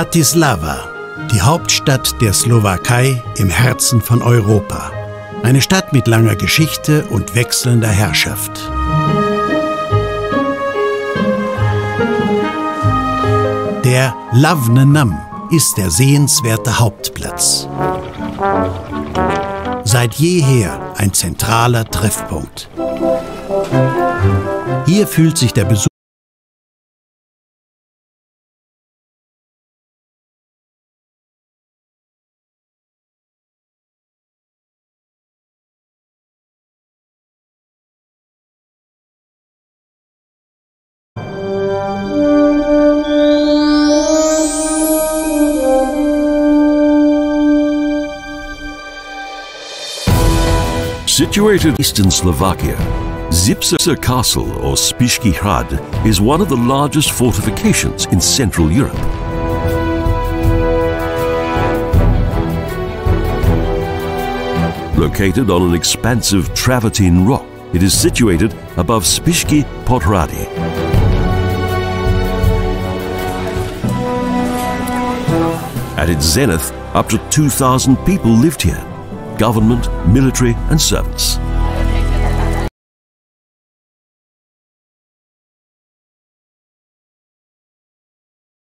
Bratislava, die Hauptstadt der Slowakei im Herzen von Europa. Eine Stadt mit langer Geschichte und wechselnder Herrschaft. Der Hlavný Nam ist der sehenswerte Hauptplatz. Seit jeher ein zentraler Treffpunkt. Hier fühlt sich der Besucher Situated in eastern Slovakia, Živce Castle, or Spišský hrad, is one of the largest fortifications in Central Europe. Located on an expansive travertine rock, it is situated above Spišský podhradie. At its zenith, up to 2,000 people lived here. Government, military and servants.